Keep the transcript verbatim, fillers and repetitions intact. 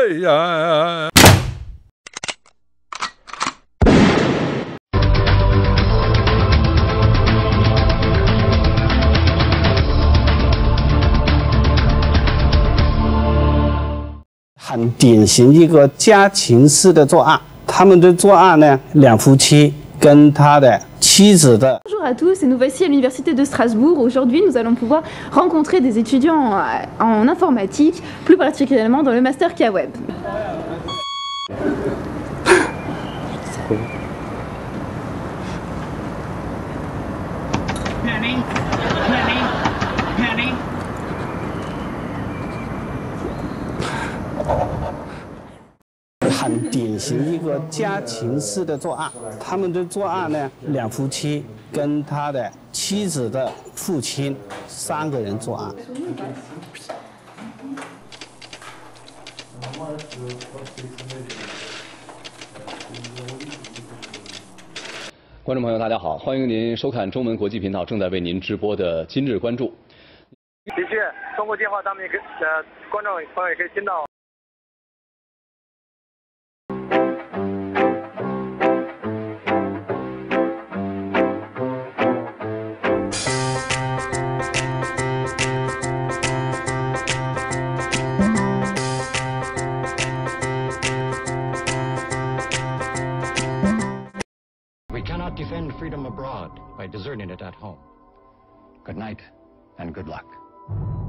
呀！ 很典型一个家庭式的作案，他们的作案呢，两夫妻跟他的妻子的。 Bonjour à tous et nous voici à l'université de Strasbourg. Aujourd'hui, nous allons pouvoir rencontrer des étudiants en informatique, plus particulièrement dans le master K W E B. Penny, Penny, Penny. 很典型一个家庭式的作案，他们的作案呢，两夫妻跟他的妻子的父亲三个人作案。 观众朋友，大家好，欢迎您收看中文国际频道正在为您直播的今日关注。 的确，通过电话，咱们也可以呃，观众朋友也可以听到。 We cannot defend freedom abroad by deserting it at home. Good night and good luck.